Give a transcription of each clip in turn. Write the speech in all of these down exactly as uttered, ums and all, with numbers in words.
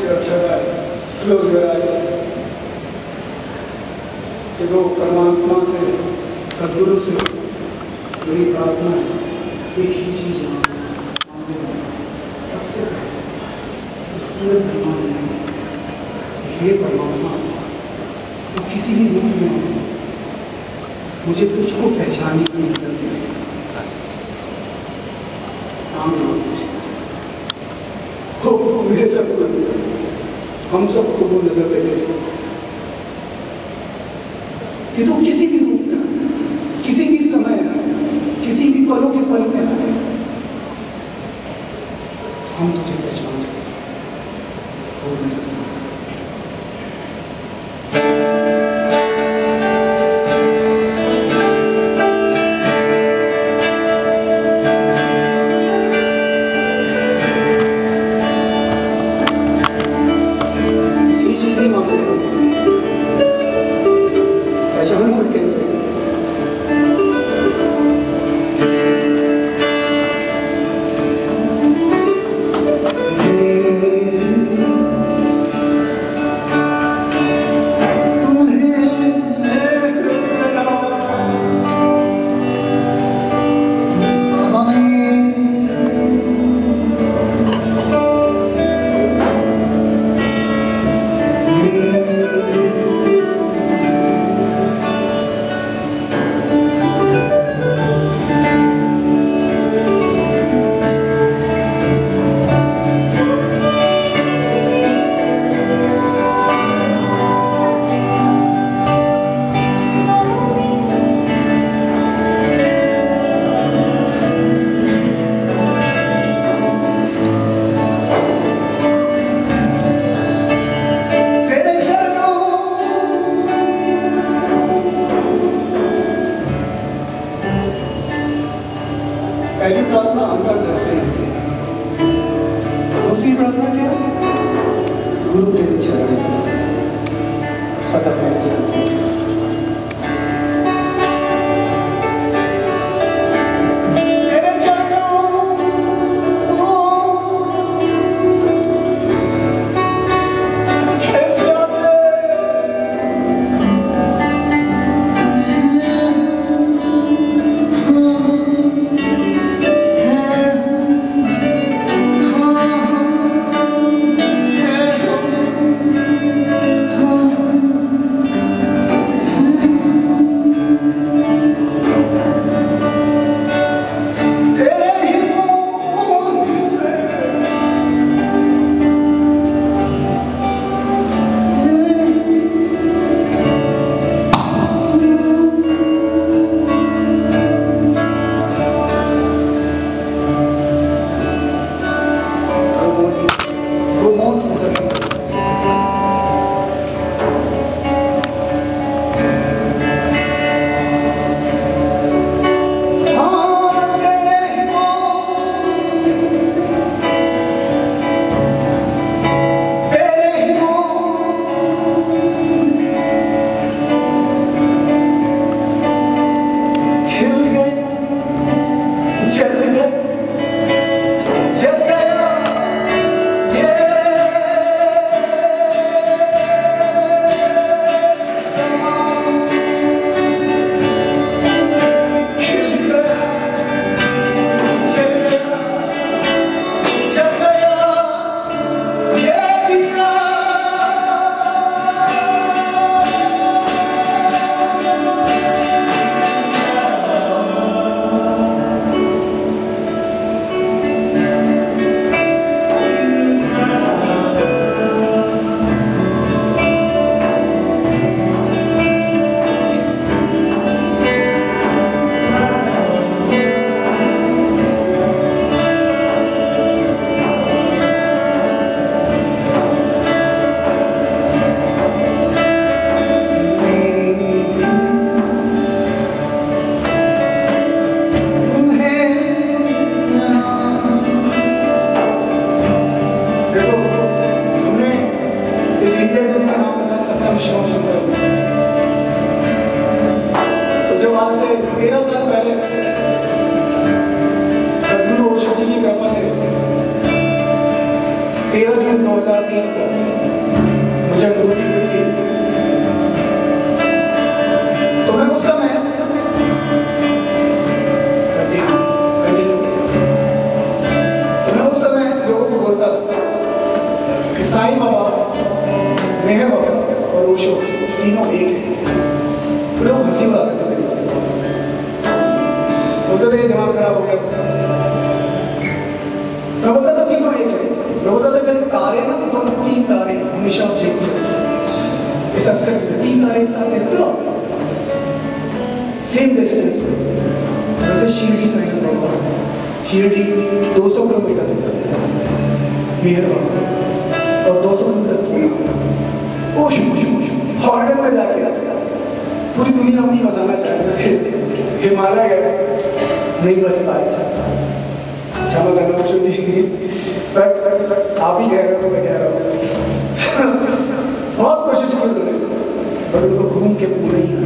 Close your eyes. देखो परमात्मा से, सद्गुरु से मेरी प्रार्थना है, एक ही चीज मांगने वाला सबसे पहले इस पूरे ब्रह्मांड में, हे परमात्मा तो किसी भी रूप में है, मुझे तुझको पहचानने की नजर दे। हो मेरे सद्गुरु, हम सब को नजर दे कि तो किसी भी रूप में, किसी भी समय, किसी भी पलों के पल में हम तुझे पहचान सकते हो नजर दे। पहली प्रार्थना अंतर दृष्टि, दूसरी प्रार्थना क्या? गुरु तेरे चरण सदा मेरे साथ। तेरह जून दो हजार तीन को मुझे अनुभूति हुई थी। तो मैं उस समय कंटिन्यू कंटिन्यू तो मैं उस समय लोगों को बोलता था साईं बाबा, मेहर बाबा और ओशो तीनों एक है। तो लोग हंसी उड़ाते थे, बोलते थे दिमाग खराब हो गया। मैं बोलता था तीनों एक है। मैं बोलता था जैसे तारे ना, तो तीन तारे हमेशा देखते इस अस्तर से तीन तारे एक साथ देखते हो सेम डिस्टेंस। वैसे शिरडी साइड में होता है, शिरडी दो सौ किलोमीटर मेहर बाबा और दो सौ किलोमीटर पुणे। ओशो ओशो ओशो हॉर्डन में जाके पूरी दुनिया अपनी बसाना चाहते थे, हिमालय गए नहीं बस पाए। क्षमा करना ओशो जी, बट आप ही कह रहे हो तो मैं कह रहा हूँ। बहुत कोशिश की तुमने, बट उनको घूम के पूरे ही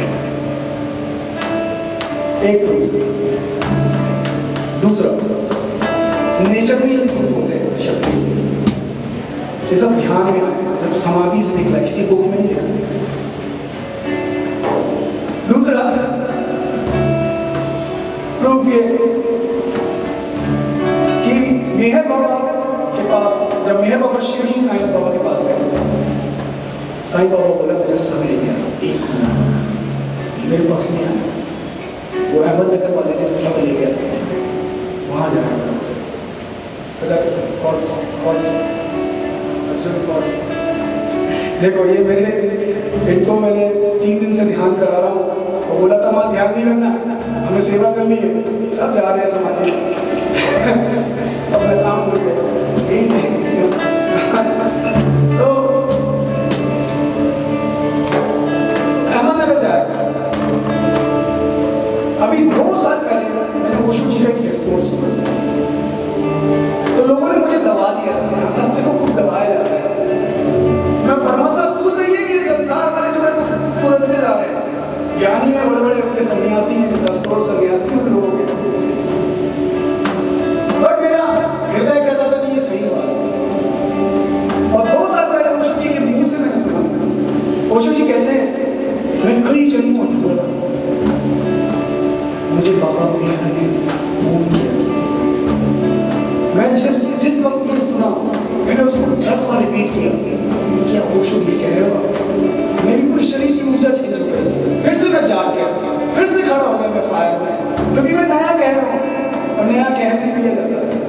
एक दूसरा नेचर में प्रूफ होते हैं शक्ति। ये सब ध्यान में आए, जब समाधि से निकला, किसी बुक में नहीं लिखा। दूसरा प्रूफ ये कि मेहर बाबा के पास, जब मेहर बाबा शिरडी साईं बाबा के पास गए, साईं बाबा बोला मेरा सब ले गया, एक महीना मेरे पास नहीं आया। वो अहमदनगर वाले ने सब ले गया, वहाँ जाएगा देखो ये मेरे इनको मैंने तीन दिन से ध्यान करा रहा हूँ। वो बोला था वहाँ ध्यान नहीं करना, हमें सेवा करनी है। सब जा रहे हैं समाधि अब मैं काम भूल गया। तो अहमदनगर जाएगा। अभी दो साल पहले मैंने ओशो जी का डिस्कोर्स सुना, तो लोगों ने मुझे दबा दिया। सब को खुद दबाया जाता है। मैं परमात्मा पूछ रही है कि संसार वाले जो है तुरंतने जा रहे हैं, ज्ञानी है, बड़े बड़े उनके सन्यासी, दस करोड़ सन्यासी उन लोगों के, बट मेरा हृदय कहता था कि ये सही बात है। और दो साल पहले ओशो जी के मुंह से मैंने सुना, ओशो जी कहते हैं मैं कई जन्मों में बोला मुझे बाबा मेहर ने घूम किया। मैं जिस जिस वक्त ये सुना मैंने उसको दस बार रिपीट किया, क्या ओशो ये कह रहे हो? मेरी पूरी शरीर की ऊर्जा चेंज हो गई। फिर से मैं जाग गया, फिर से खड़ा हो गया मैं फायर में, क्योंकि मैं नया कह रहा हूँ और नया कहने में ये लगता है।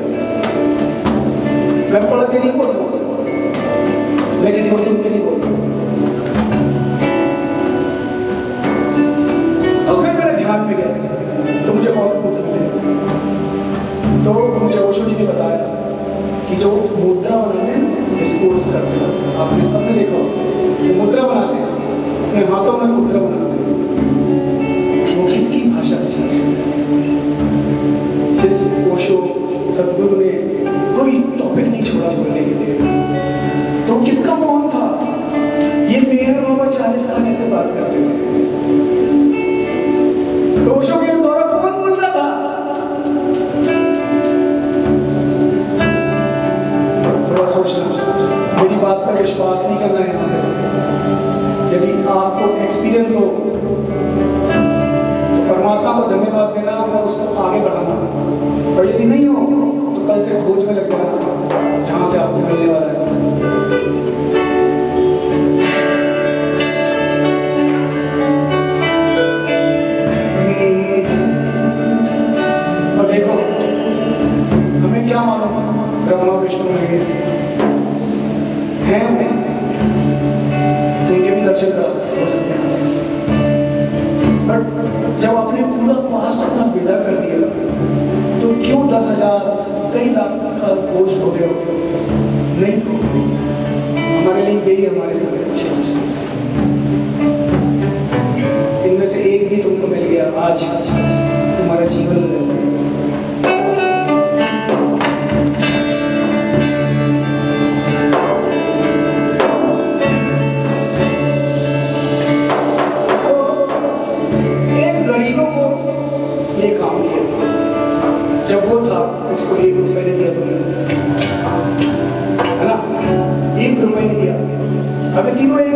मैं पढ़ के नहीं बोल रहा हूँ, मैं किसी को सुन के नहीं बोल रहा हूँ। और फिर मेरे ध्यान में गया तो मुझे बहुत दुख मिले। तो मुझे ओशो जी ने बताया कि जो मुद्रा बनाते हैं इस कोर्स करते हैं, आपने सबने देखा ये मुद्रा बनाते हैं, अपने हाथों में मुद्रा बनाते हैं। वो किसकी भाषा थी? जिस ओशो सदगुरु ने कोई टॉपिक नहीं छोड़ा बोलने के लिए, तो किसका मौन था? ये मेहर बाबा चालीस साल से बात करते थे, तो ओशो के द्वारा कौन बोल रहा था? मेरी बात पर विश्वास नहीं करना है यहाँ पे। यदि आपको एक्सपीरियंस हो तो परमात्मा को धन्यवाद देना और उसको आगे बढ़ाना, और यदि नहीं हो तो कल से खोज में लग जाना जहाँ से आपको मिलने वाला है। और देखो हमें क्या मालूम ब्रह्मा विष्णु महेश हैं, उनके भी दर्शन कर सकते हैं। बट जब आपने पूरा पास्ट अपना विदा कर दिया तो क्यों दस हजार कई लाख का बोझ हो गए हो? नहीं, तो हमारे लिए यही हमारे सारे खुशी। इनमें से एक भी तुमको मिल गया आज, तुम्हारा जीवन मिल गया। जब वो था उसको एक रुपए नहीं दिया तुमने, है ना? एक रुपए नहीं दिया। हमें तीनों